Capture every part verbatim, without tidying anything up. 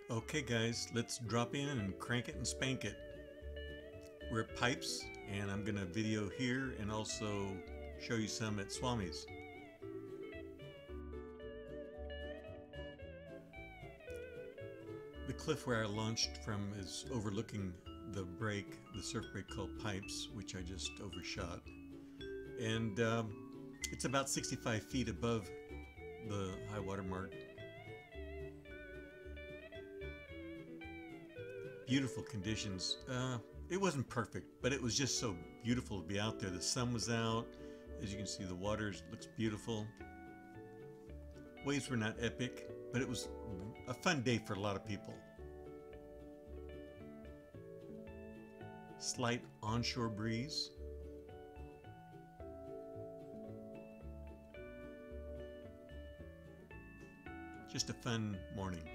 Okay guys, let's drop in and crank it and spank it. We're at Pipes and I'm gonna video here and also show you some at Swami's. The cliff where I launched from is overlooking the break, the surf break called Pipes, which I just overshot. And um, it's about sixty-five feet above the high water mark. Beautiful conditions. Uh, it wasn't perfect, but it was just so beautiful to be out there. The sun was out. As you can see, the water looks beautiful. Waves were not epic, but it was a fun day for a lot of people. Slight onshore breeze. Just a fun morning.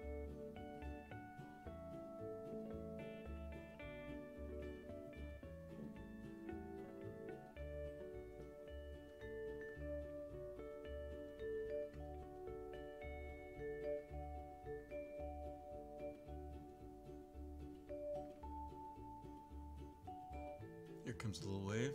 Here comes a little wave.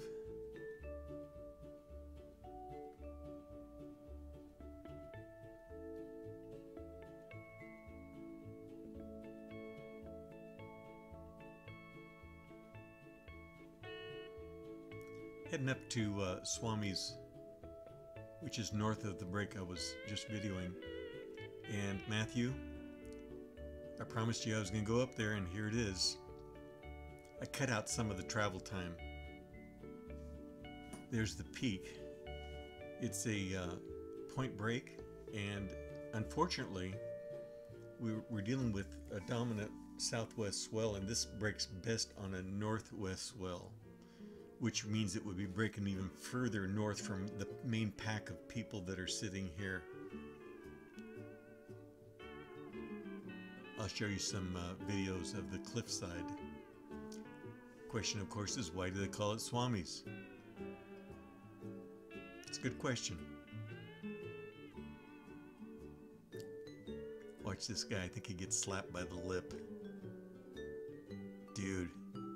Heading up to uh, Swami's, which is north of the break I was just videoing. And Matthew, I promised you I was going to go up there, and here it is. I cut out some of the travel time. There's the peak. It's a uh, point break, and unfortunately, we're, we're dealing with a dominant southwest swell, and this breaks best on a northwest swell, which means it would be breaking even further north from the main pack of people that are sitting here. I'll show you some uh, videos of the cliffside. Question, of course, is why do they call it Swami's? It's a good question. Watch this guy. I think he gets slapped by the lip. Dude.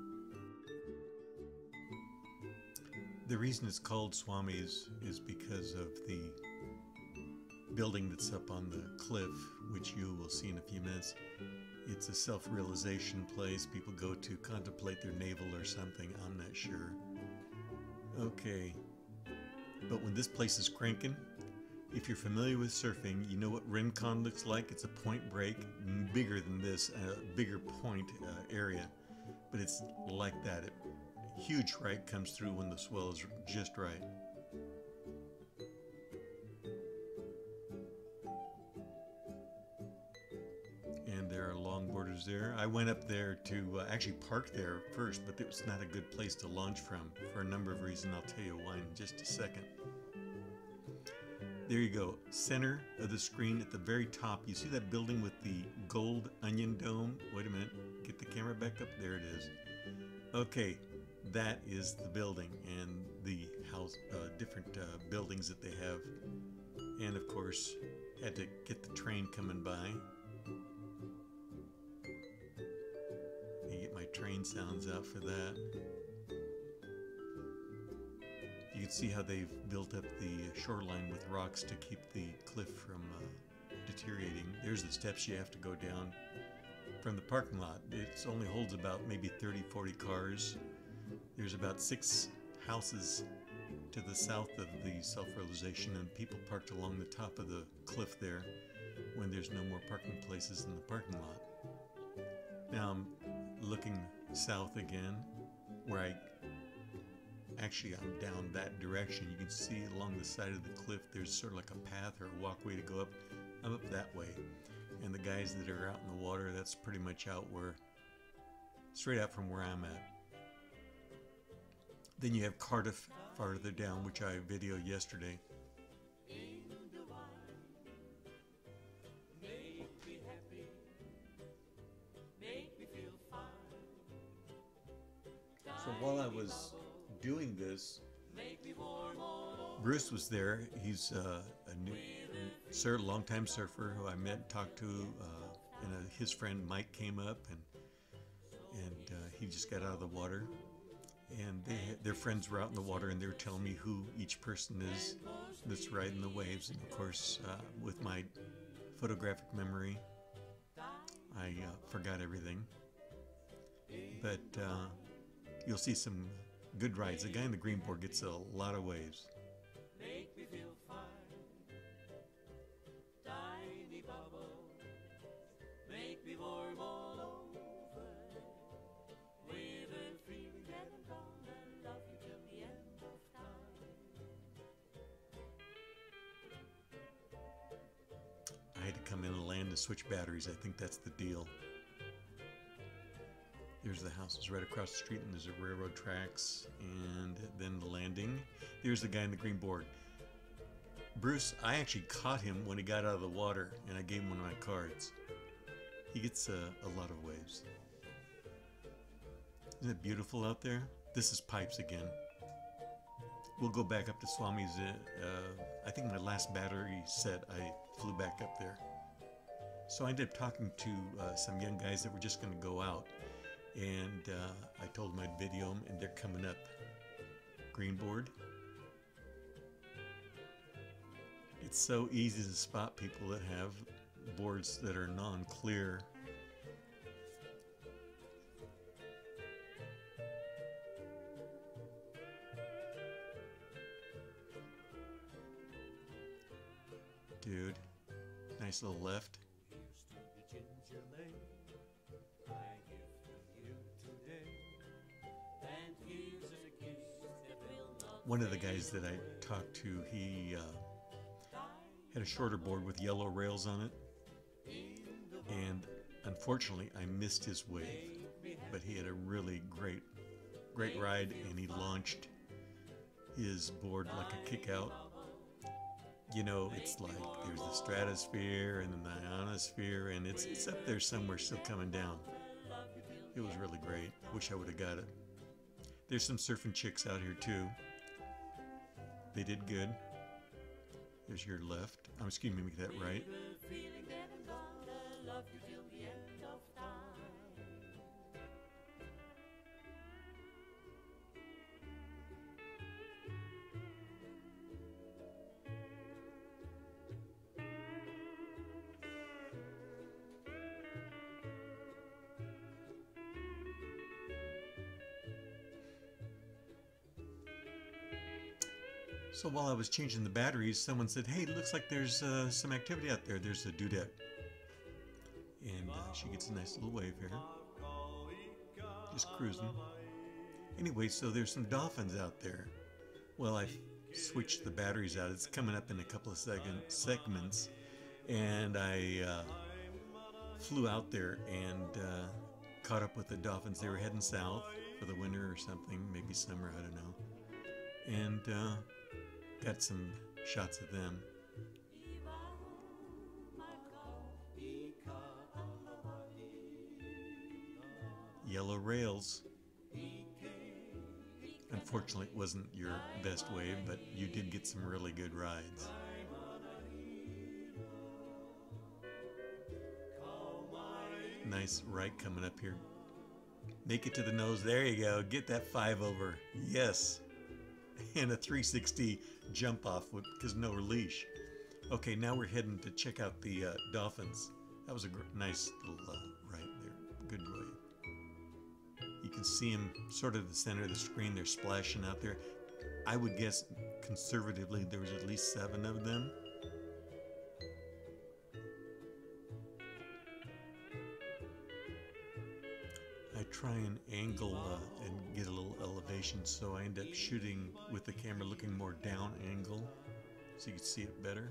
The reason it's called Swami's is because of the building that's up on the cliff, which you will see in a few minutes. It's a self-realization place. People go to contemplate their navel or something. I'm not sure. Okay. But when this place is cranking, if you're familiar with surfing, you know what Rincon looks like. It's a point break, bigger than this, a bigger point uh, area. But it's like that. It, huge right comes through when the swell is just right. And there are longboarders there. I went up there to uh, actually park there first, but it was not a good place to launch from for a number of reasons. I'll tell you why in just a second. There you go, center of the screen at the very top. You see that building with the gold onion dome? Wait a minute, get the camera back up. There it is. Okay, that is the building and the house, uh, different uh, buildings that they have. And of course, had to get the train coming by. Get my train sounds out for that. You can see how they've built up the shoreline with rocks to keep the cliff from uh, deteriorating. There's the steps you have to go down from the parking lot. It only holds about maybe thirty, forty cars. There's about six houses to the south of the self-realization, and people parked along the top of the cliff there when there's no more parking places in the parking lot. Now I'm looking south again, where I actually I'm down that direction. You can see along the side of the cliff there's sort of like a path or a walkway to go up. I'm up that way, and the guys that are out in the water, that's pretty much out where, straight out from where I'm at. Then you have Cardiff farther down, which I videoed yesterday. So while I was doing this, Bruce was there. He's uh, a new, sir, longtime surfer who I met, talked to uh, and uh, his friend Mike came up, and and uh, he just got out of the water, and they their friends were out in the water, and they were telling me who each person is that's riding the waves. And of course, uh, with my photographic memory, I uh, forgot everything. But uh, you'll see some good rides. The guy in the green board gets a lot of waves. Make me feel fine, tiny bubble, make me warm all over, with a feeling that I'm gonna love you till the end of time. I had to come in and land and switch batteries. I think that's the deal. There's the houses right across the street, and there's the railroad tracks, and then the landing. There's the guy in the green board. Bruce, I actually caught him when he got out of the water, and I gave him one of my cards. He gets uh, a lot of waves. Isn't it beautiful out there? This is Pipes again. We'll go back up to Swami's. Uh, uh, I think my last battery set, I flew back up there. So I ended up talking to uh, some young guys that were just going to go out. And uh, I told them I'd video them, and they're coming up. Green board. It's so easy to spot people that have boards that are non-clear. Dude, nice little left. One of the guys that I talked to, he uh, had a shorter board with yellow rails on it, and unfortunately I missed his wave, but he had a really great great ride, and he launched his board like a kick out. You know, it's like there's the stratosphere and then the ionosphere, and it's, it's up there somewhere still coming down. It was really great. Wish I would have got it. There's some surfing chicks out here too. They did good. There's your left. I'm excuse me, make that right. So while I was changing the batteries, someone said, hey, it looks like there's uh, some activity out there. There's a dudette. And uh, she gets a nice little wave here. Just cruising. Anyway, so there's some dolphins out there. Well, I switched the batteries out. It's coming up in a couple of second segments. And I uh, flew out there and uh, caught up with the dolphins. They were heading south for the winter or something, maybe summer, I don't know. And uh, got some shots of them. Yellow rails. Unfortunately, it wasn't your best wave, but you did get some really good rides. Nice right coming up here. Make it to the nose. There you go. Get that five over. Yes. And a three sixty jump off because no leash. Okay, now we're heading to check out the uh, dolphins. That was a gr nice little uh, right there. Good wave. You can see them sort of the center of the screen. They're splashing out there. I would guess conservatively there was at least seven of them. I try and angle uh, and get a little elevation, so I end up shooting with the camera looking more down angle so you can see it better.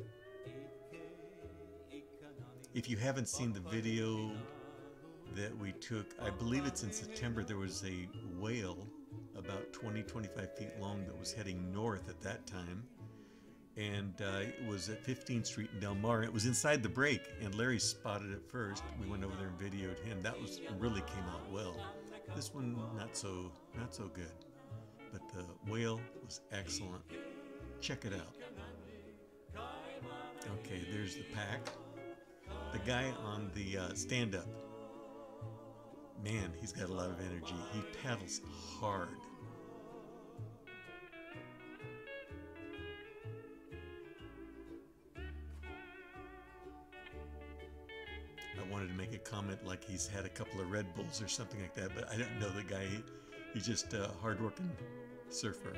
If you haven't seen the video that we took, I believe it's in September, there was a whale about twenty to twenty-five feet long that was heading north at that time, and uh, it was at fifteenth street in Del Mar. It was inside the break, and Larry spotted it first. We went over there and videoed him. That was really came out well. This one not so not so good, but the whale was excellent. Check it out. Okay, there's the pack. The guy on the uh, stand-up, man, he's got a lot of energy. He paddles hard. I wanted to make a comment like he's had a couple of Red Bulls or something like that, but I don't know the guy. He, he's just a hard-working surfer.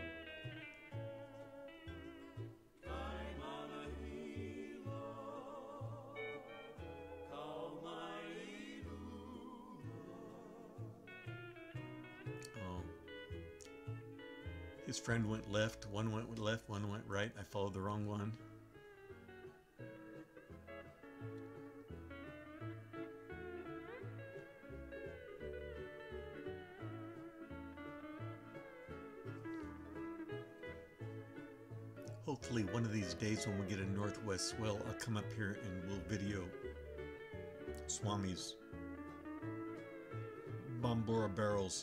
I'm on a hero, call my Oh. His friend went left, one went left, one went right. I followed the wrong one. Hopefully one of these days when we get a northwest swell, I'll come up here and we'll video Swami's Bombora barrels.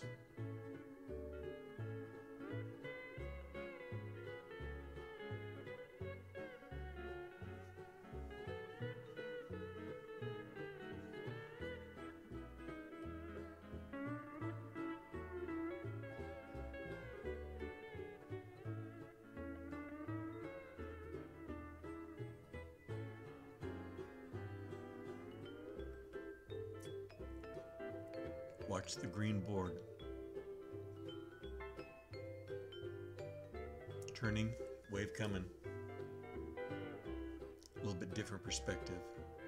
Watch the green board. Turning, wave coming. A little bit different perspective.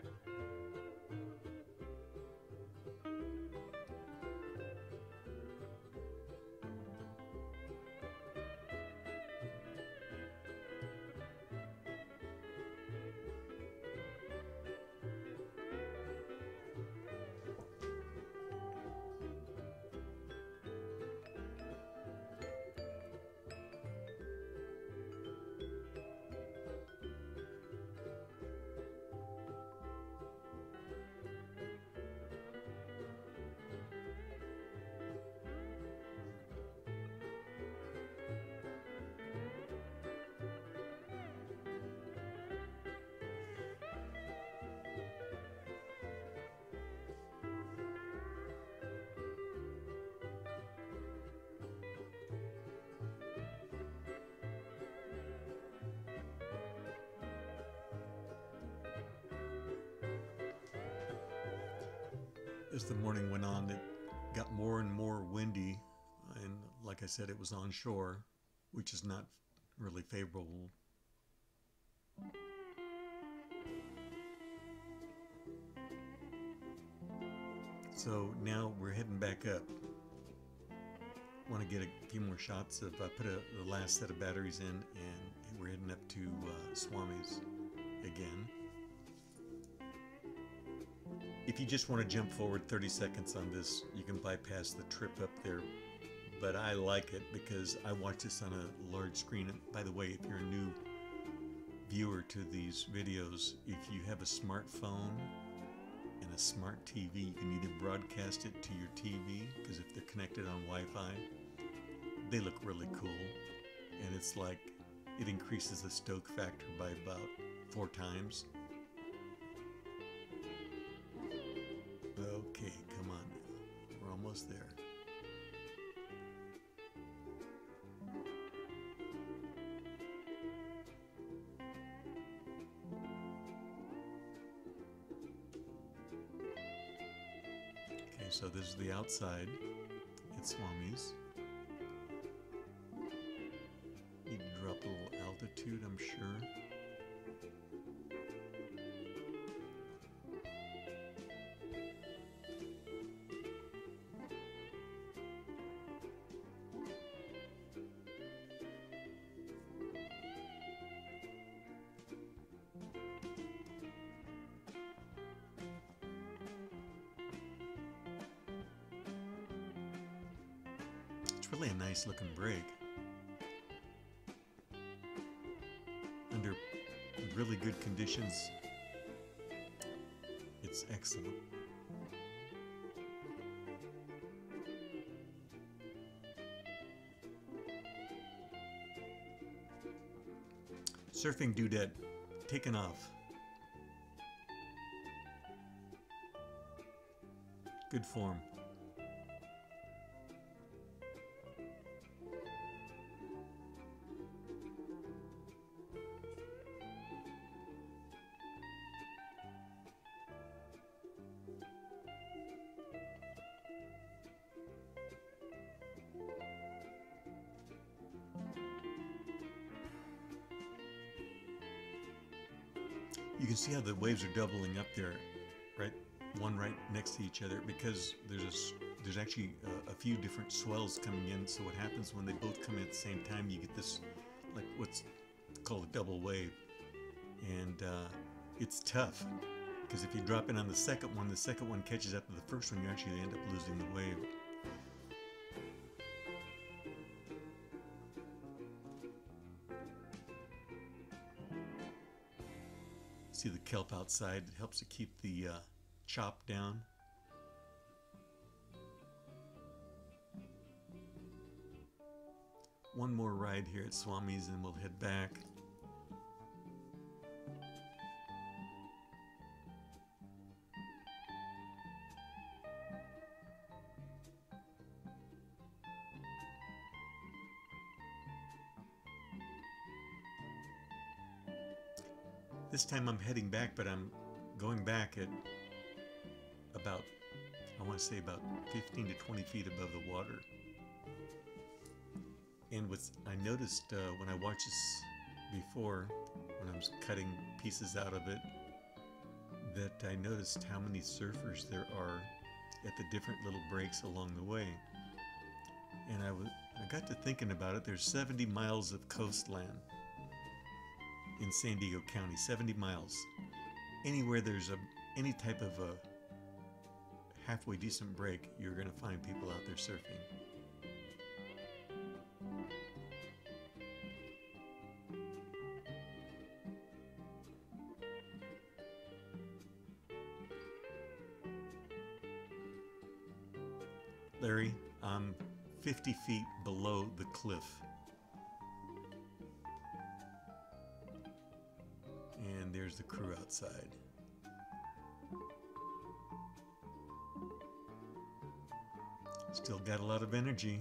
As the morning went on, it got more and more windy, and like I said, it was onshore, which is not really favorable. So now we're heading back up. Want to get a few more shots of, I put a, the last set of batteries in, and we're heading up to uh, Swami's again. If you just want to jump forward thirty seconds on this, you can bypass the trip up there. But I like it because I watch this on a large screen. And by the way, if you're a new viewer to these videos, if you have a smartphone and a smart T V, you can either broadcast it to your T V, because if they're connected on Wi-Fi, they look really cool. And it's like, it increases the stoke factor by about four times. Okay, come on now. We're almost there. Okay, so this is the outside. It's Swami's. Need to drop a little altitude, I'm sure. It's really a nice looking brig. Under really good conditions, it's excellent. Surfing Dudette taken off. Good form. You can see how the waves are doubling up there, right? One right next to each other, because there's a s there's actually a, a few different swells coming in. So what happens when they both come in at the same time, you get this, like what's called a double wave, and uh, it's tough because if you drop in on the second one, the second one catches up to the first one, you actually end up losing the wave. See the kelp outside, it helps to keep the uh, chop down. One more ride here at Swami's and we'll head back. This time I'm heading back, but I'm going back at about, I want to say about fifteen to twenty feet above the water. And with, I noticed uh, when I watched this before, when I was cutting pieces out of it, that I noticed how many surfers there are at the different little breaks along the way. And I, w I got to thinking about it. There's seventy miles of coastline in San Diego County, seventy miles. Anywhere there's a any type of a halfway decent break, you're going to find people out there surfing. Larry, I'm fifty feet below the cliff. And there's the crew outside. Still got a lot of energy.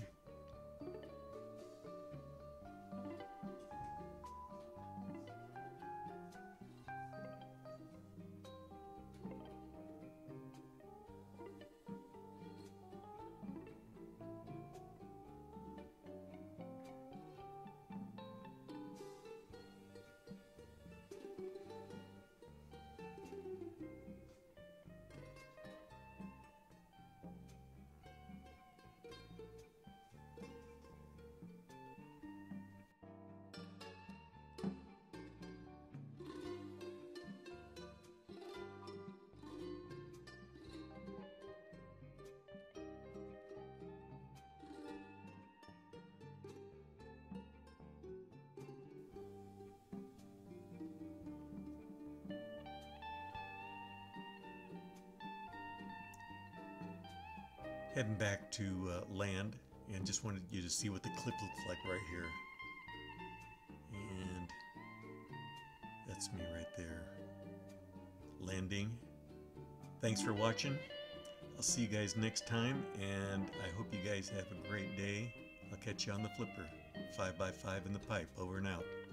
Heading back to uh, land, and just wanted you to see what the cliff looks like right here. And that's me right there, landing. Thanks for watching. I'll see you guys next time, and I hope you guys have a great day. I'll catch you on the flipper. Five by five in the pipe. Over and out.